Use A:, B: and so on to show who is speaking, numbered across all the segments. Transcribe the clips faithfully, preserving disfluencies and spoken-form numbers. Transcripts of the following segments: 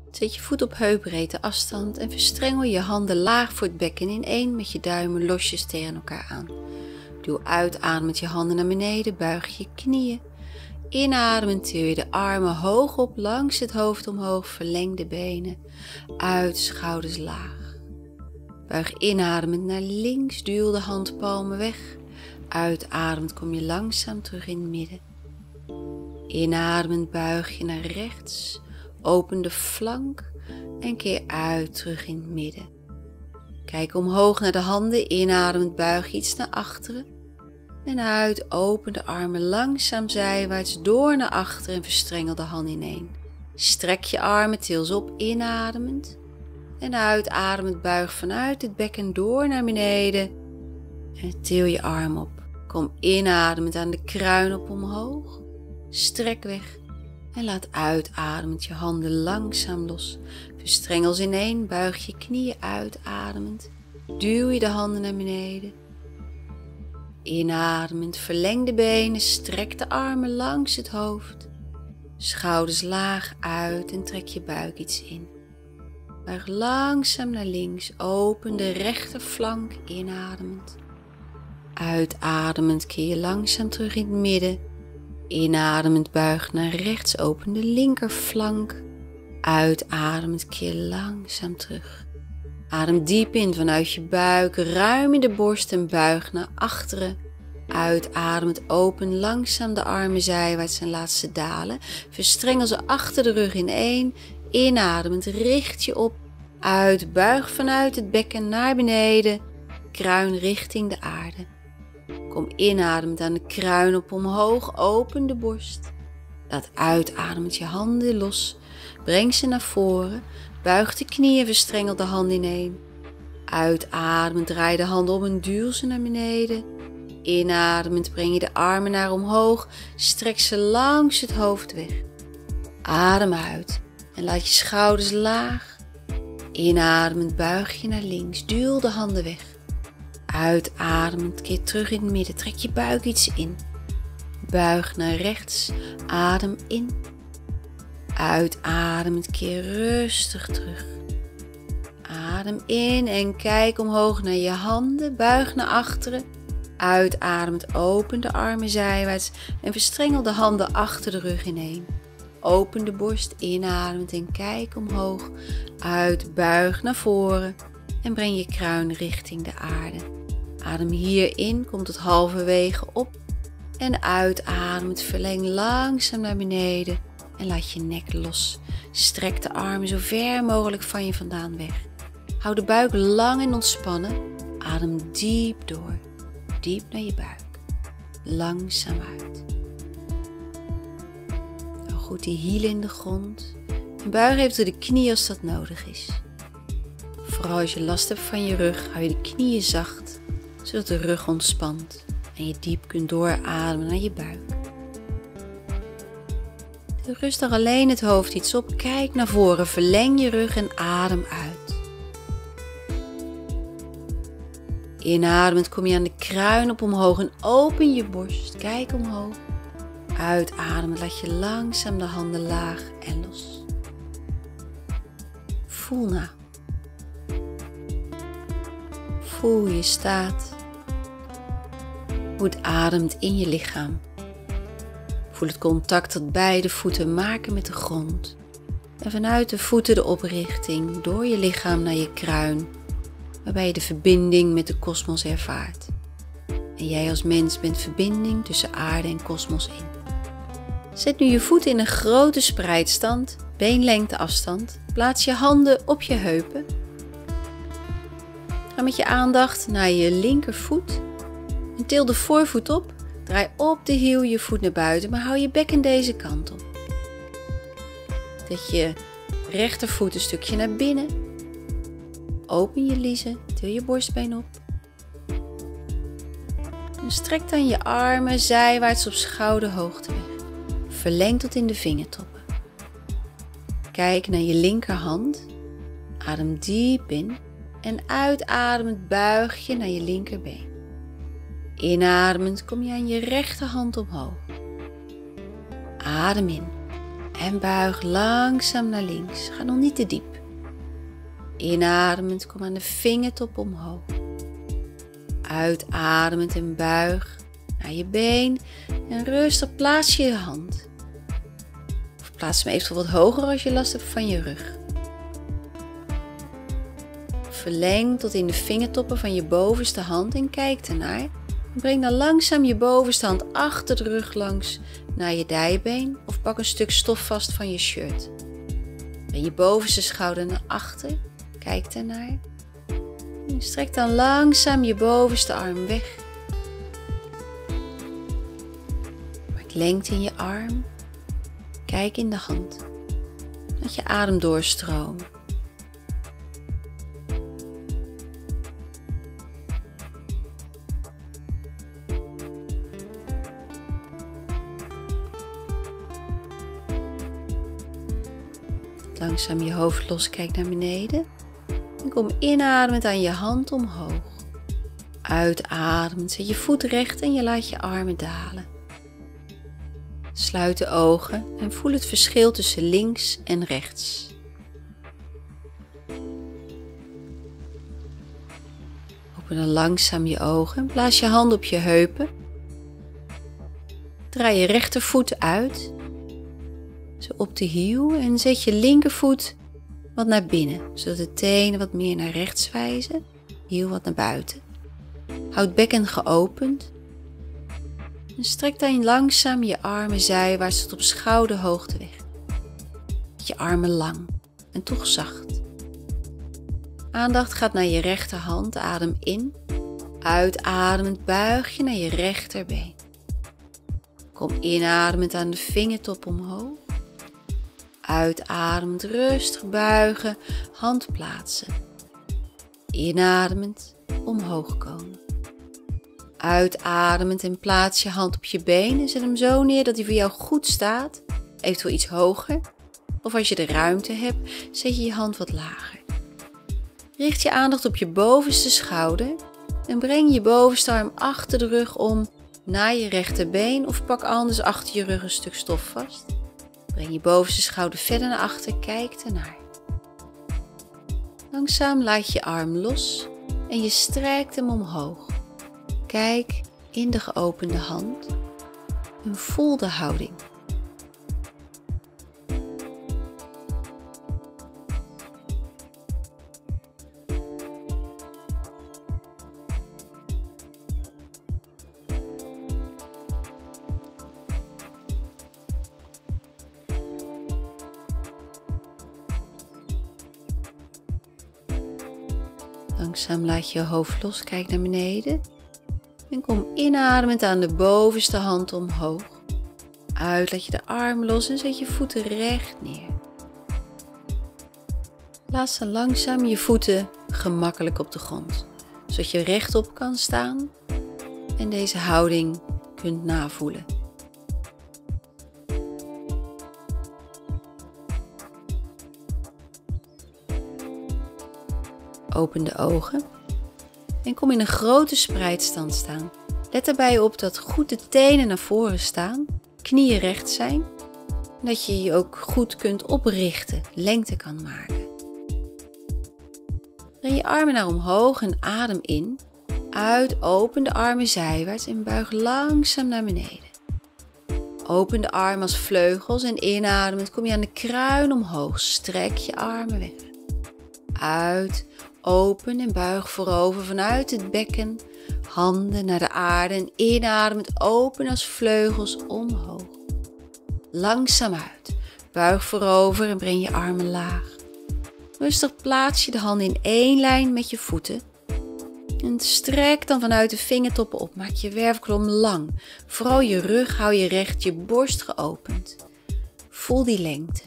A: Zet je voet op heupbreedte afstand en verstrengel je handen laag voor het bekken ineen met je duimen losjes tegen elkaar aan. Duw uitademend je handen naar beneden, buig je knieën. Inademend til je de armen hoog op, langs het hoofd omhoog, verleng de benen. Uit, schouders laag. Buig inademend naar links, duw de handpalmen weg. Uitademend kom je langzaam terug in het midden. Inademend buig je naar rechts, open de flank en keer uit terug in het midden. Kijk omhoog naar de handen, inademend buig je iets naar achteren. En uit, open de armen langzaam zijwaarts door naar achteren en verstrengel de handen ineen. Strek je armen, til ze op, inademend. En uitademend buig vanuit het bekken door naar beneden. En til je arm op. Kom inademend aan de kruin op omhoog. Strek weg. En laat uitademend je handen langzaam los. Verstrengel ze ineen, buig je knieën uitademend. Duw je de handen naar beneden. Inademend, verleng de benen, strek de armen langs het hoofd. Schouders laag uit en trek je buik iets in. Buig langzaam naar links, open de rechterflank, inademend. Uitademend keer je langzaam terug in het midden. Inademend buig naar rechts, open de linkerflank. Uitademend keer langzaam terug. Adem diep in vanuit je buik, ruim in de borst en buig naar achteren. Uitademend open langzaam de armen zijwaarts en laat ze dalen. Verstrengel ze achter de rug ineen. Inademend richt je op. Uit, buig vanuit het bekken naar beneden. Kruin richting de aarde. Kom inademend aan de kruin op omhoog, open de borst. Laat uitademend je handen los. Breng ze naar voren. Buig de knieën, verstrengel de handen ineen. Uitademend draai de handen om en duw ze naar beneden. Inademend breng je de armen naar omhoog. Strek ze langs het hoofd weg. Adem uit en laat je schouders laag. Inademend buig je naar links. Duw de handen weg. Uitademend keer terug in het midden. Trek je buik iets in. Buig naar rechts. Adem in. Uitademend keer rustig terug. Adem in en kijk omhoog naar je handen. Buig naar achteren. Uitademend open de armen zijwaarts en verstrengel de handen achter de rug ineen. Open de borst, inademend en kijk omhoog. Uit, buig naar voren en breng je kruin richting de aarde. Adem hierin, komt het halverwege op en uitademend verleng langzaam naar beneden en laat je nek los. Strek de armen zo ver mogelijk van je vandaan weg. Hou de buik lang en ontspannen. Adem diep door, diep naar je buik. Langzaam uit. Hou goed die hielen in de grond en buig even de knieën als dat nodig is. Vooral als je last hebt van je rug, hou je de knieën zacht, zodat de rug ontspant en je diep kunt doorademen naar je buik. Til rustig alleen het hoofd iets op, kijk naar voren, verleng je rug en adem uit. Inademend kom je aan de kruin op omhoog en open je borst, kijk omhoog. Uitademend laat je langzaam de handen laag en los. Voel na. Voel hoe je staat. Hoe het ademt in je lichaam. Voel het contact dat beide voeten maken met de grond. En vanuit de voeten de oprichting door je lichaam naar je kruin. Waarbij je de verbinding met de kosmos ervaart. En jij als mens bent verbinding tussen aarde en kosmos in. Zet nu je voeten in een grote spreidstand, beenlengte afstand. Plaats je handen op je heupen. Ga met je aandacht naar je linkervoet. En til de voorvoet op. Draai op de hiel je voet naar buiten, maar hou je bekken deze kant op. Zet je rechtervoet een stukje naar binnen. Open je liezen, til je borstbeen op. En strek dan je armen zijwaarts op schouderhoogte weg. Verleng tot in de vingertoppen. Kijk naar je linkerhand. Adem diep in en uitademend buig je naar je linkerbeen. Inademend kom je aan je rechterhand omhoog. Adem in En buig langzaam naar links. Ga nog niet te diep. Inademend, kom aan de vingertop omhoog. Uitademend en buig naar je been. En rustig plaats je je hand. Of plaats hem eventueel wat hoger als je last hebt van je rug. Verleng tot in de vingertoppen van je bovenste hand en kijk ernaar. Breng dan langzaam je bovenste hand achter de rug langs naar je dijbeen of pak een stuk stof vast van je shirt. Breng je bovenste schouder naar achter, kijk ernaar. En strek dan langzaam je bovenste arm weg. Maak lengte in je arm, kijk in de hand. Laat je adem doorstromen. Langzaam je hoofd los, kijk naar beneden. En kom inademend aan je hand omhoog. Uitademend, zet je voet recht en je laat je armen dalen. Sluit de ogen en voel het verschil tussen links en rechts. Open dan langzaam je ogen en plaats je hand op je heupen. Draai je rechtervoet uit. Zo op de hiel en zet je linkervoet wat naar binnen, zodat de tenen wat meer naar rechts wijzen, hiel wat naar buiten. Houd bekken geopend en strek dan langzaam je armen zijwaarts tot op schouderhoogte weg. Met je armen lang en toch zacht. Aandacht gaat naar je rechterhand, adem in, uitademend buig je naar je rechterbeen. Kom inademend aan de vingertop omhoog. Uitademend rustig buigen, hand plaatsen. Inademend omhoog komen. Uitademend en plaats je hand op je been en zet hem zo neer dat hij voor jou goed staat. Eventueel iets hoger. Of als je de ruimte hebt, zet je je hand wat lager. Richt je aandacht op je bovenste schouder en breng je bovenste arm achter de rug om naar je rechterbeen of pak anders achter je rug een stuk stof vast. Breng je bovenste schouder verder naar achter, kijk ernaar. Langzaam laat je arm los en je strekt hem omhoog. Kijk in de geopende hand en voel de houding. Langzaam laat je je hoofd los, kijk naar beneden. En kom inademend aan de bovenste hand omhoog. Uit, laat je de arm los en zet je voeten recht neer. Laat dan langzaam je voeten gemakkelijk op de grond. Zodat je rechtop kan staan en deze houding kunt navoelen. Open de ogen en kom in een grote spreidstand staan. Let erbij op dat goed de tenen naar voren staan, knieën recht zijn. En dat je je ook goed kunt oprichten, lengte kan maken. Breng je armen naar omhoog en adem in. Uit, open de armen zijwaarts en buig langzaam naar beneden. Open de armen als vleugels en inademend kom je aan de kruin omhoog. Strek je armen weg. Uit, open en buig voorover vanuit het bekken. Handen naar de aarde en inademend open als vleugels omhoog. Langzaam uit. Buig voorover en breng je armen laag. Rustig plaats je de handen in één lijn met je voeten. En strek dan vanuit de vingertoppen op. Maak je wervelkolom lang. Vooral je rug hou je recht, je borst geopend. Voel die lengte.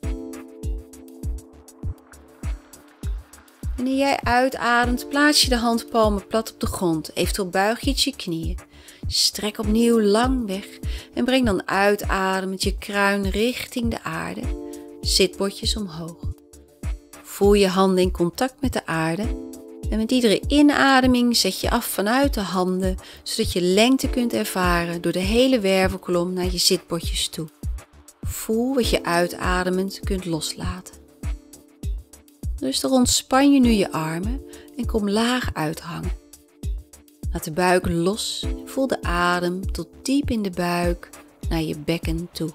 A: Wanneer jij uitademt, plaats je de handpalmen plat op de grond. Eventueel buig je je knieën. Strek opnieuw lang weg en breng dan uitademend je kruin richting de aarde. Zitbotjes omhoog. Voel je handen in contact met de aarde. En met iedere inademing zet je af vanuit de handen, zodat je lengte kunt ervaren door de hele wervelkolom naar je zitbotjes toe. Voel wat je uitademend kunt loslaten. Rustig ontspan je nu je armen en kom laag uithangen. Laat de buik los en voel de adem tot diep in de buik naar je bekken toe.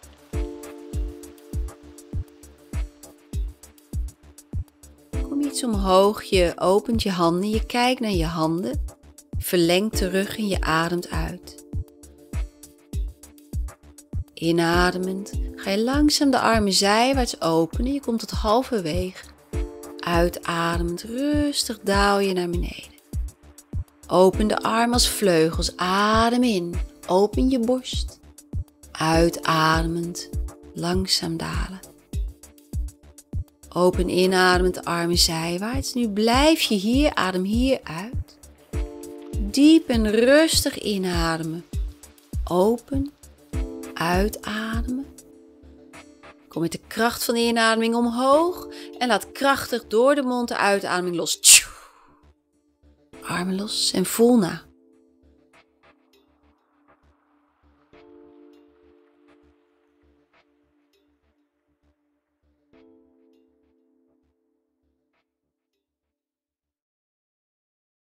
A: Kom iets omhoog, je opent je handen, je kijkt naar je handen, verlengt de rug en je ademt uit. Inademend ga je langzaam de armen zijwaarts openen, je komt tot halverwege. Uitademend rustig daal je naar beneden. Open de arm als vleugels, adem in, open je borst. Uitademend, langzaam dalen. Open inademend de armen zijwaarts. Nu blijf je hier, adem hier uit. Diep en rustig inademen. Open, uitademen. Kom met de kracht van de inademing omhoog en laat krachtig door de mond de uitademing los. Armen los en voel na.